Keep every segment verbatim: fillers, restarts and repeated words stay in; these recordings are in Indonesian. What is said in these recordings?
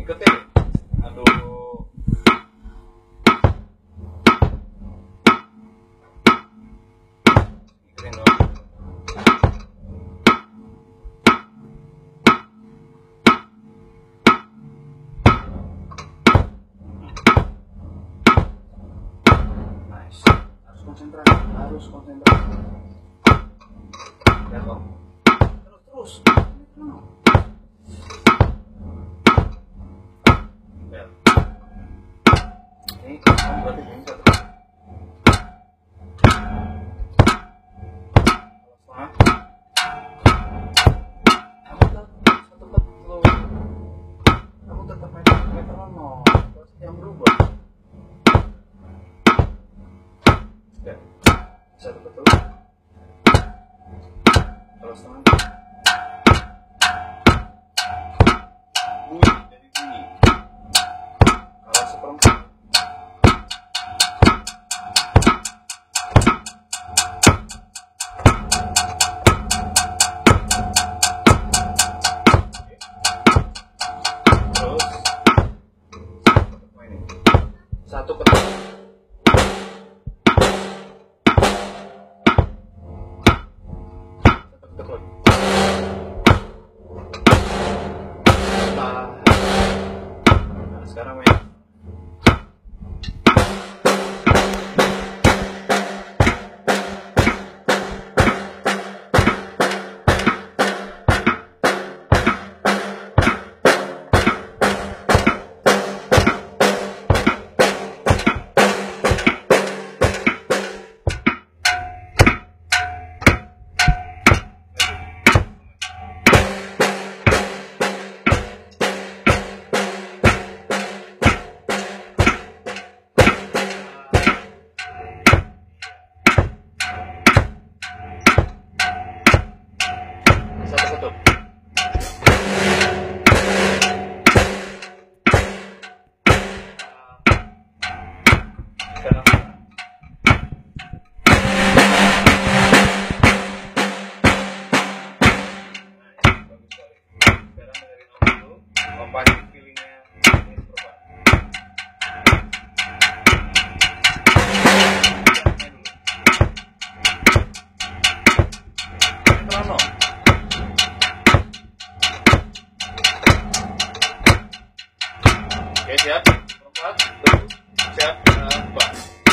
ikutin. Aduh. Ikutin dong. Nice. Harus konsentrasi, harus konsentrasi. Ya dong. Terus terus. Ya. Ini kamu berarti ini satu. Kalau setengah. Kamu tetap tetap slow. Kamu tetap meter metronom. Terus yang berubah. Ya. Satu betul. Kalau setengah. Bunyi jadi bunyi. Kalau seperempat. Terus satu ketuk. Satu ketuk lagi. Nah, sekarang main. Satu ketuk. Sekarang. Bagus sekali. Sekarang dengerin Om dulu. Om pancing feelingnya ini seperempat. Metronom. Oke, siap? Empat, siap, empat.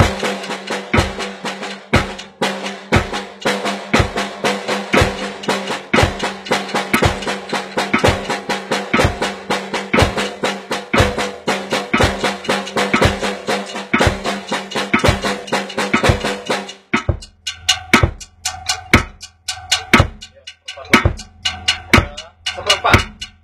Seperempat.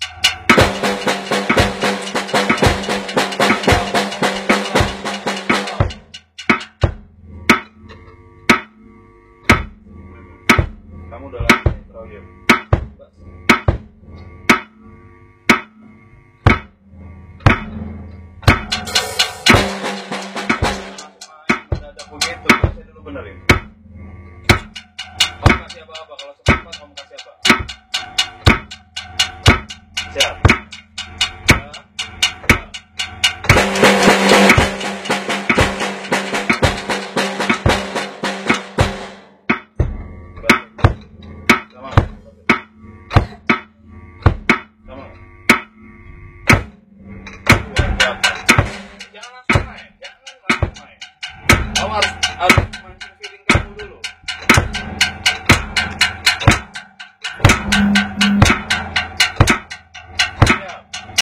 Kamu udah lagi terakhir. Ada begitu, saya dulu benerin. Kamu kasih apa-apa, kalau seperempat kamu kasih apa? Siap. Jangan